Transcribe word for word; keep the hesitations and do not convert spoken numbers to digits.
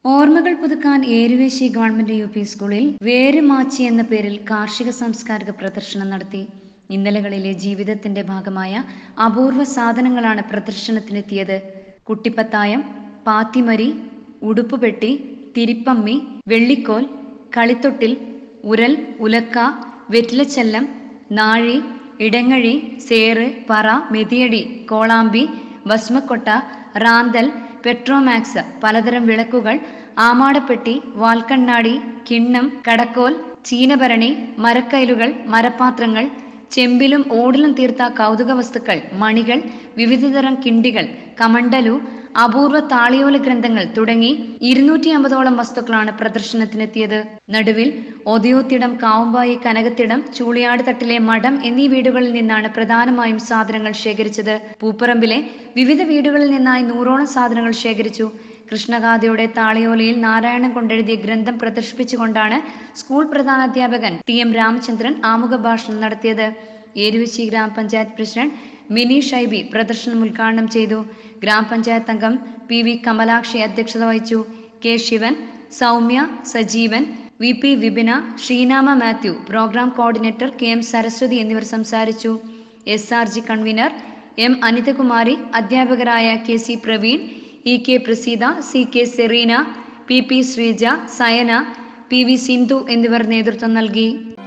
ഓർമ്മകൾ പുതുക്കാൻ Eruvessi government U P സ്കൂളിൽ വേര് മാച്ചി എന്ന പേരിൽ കാർഷിക സാംസ്കാരിക പ്രദർശനം നടത്തി. ഇന്നലകളിലെ ജീവിതത്തിന്റെ ഭാഗമായ അപൂർവ സാധനങ്ങളാണ് പ്രദർശനത്തിനെത്തിയത്. കുട്ടിപ്പത്തായം, പാത്തിമരി, ഉടുപ്പുപെട്ടി, തിരിപ്പമ്മി, വെള്ളിക്കോൽ, കളിത്തൊട്ടിൽ, ഉരൽ, ഉലക്ക, വെറ്റിലച്ചെല്ലം, നാഴി, ഇടങ്ങഴി, സേറ്, പറ, മെതിയടി, കോളാമ്പി, ഭസ്മക്കൊട്ട, റാന്തൽ, പെട്രോമാക്സ്, പലതരം വിളക്കുകൾ, ആമാടപ്പെട്ടി, വാൽക്കണ്ണാടി, കിണ്ണം, കടക്കോൽ, ചീനഭരണി, മരക്കൈലുകൾ, മരപാത്രങ്ങൾ, ചെമ്പിലും ഓടിലും തീർത്ത കൗതുക വസ്തുക്കൾ, മണികൾ, വിവിധതരം കിണ്ടികൾ, കമണ്ടലു, അപൂർവ താളിയോല ഗ്രന്ഥങ്ങൾ തുടങ്ങി ഇരുന്നൂറ്റി അമ്പതോളം വസ്തുക്കളാണ് പ്രദർശനത്തിനെത്തിയത്. നടുവിൽ ഒതയോത്തിടം, കാവുമ്പായി, കനകത്തിടം, ചൂളിയാട് തട്ടിലെ മഠം എന്നീ വീടുകളിൽ നിന്നാണ് പ്രധാനമായും സാധനങ്ങൾ ശേഖരിച്ചത്. പൂപ്പറമ്പിലെ വിവിധ വീടുകളിൽ നിന്നായി നൂറോളം സാധനങ്ങൾ ശേഖരിച്ചു. കൃഷ്ണഗാഥയുടെ താളിയോലയിൽ നാരായണൻ കൊണ്ടെഴുതിയ ഗ്രന്ഥം പ്രദർശിപ്പിച്ചുകൊണ്ടാണ് സ്കൂൾ പ്രധാനാധ്യാപകൻ ടി എം രാമചന്ദ്രൻ ആമുഖ ഭാഷണം നടത്തിയത്. ഏരുവേശി ഗ്രാമപഞ്ചായത്ത് പ്രസിഡന്റ് മിനി ഷൈബി പ്രദർശനം ഉദ്ഘാടനം ചെയ്തു. ഗ്രാമപഞ്ചായത്ത് അംഗം പി വി കമലാക്ഷി അധ്യക്ഷത വഹിച്ചു. K Sivan, Soumya, Sajeevan, V P Vipina, Sreenama Mathew, programme coordinator K M Saraswathi എന്നിവർ സംസാരിച്ചു. S R G convener M Anithakumari, അധ്യാപകരായ K C Praveen, E K Praseetha, C K Sereena, P P Sreeja, Sayana, P V Sindhu എന്നിവർ നേതൃത്വം നൽകി.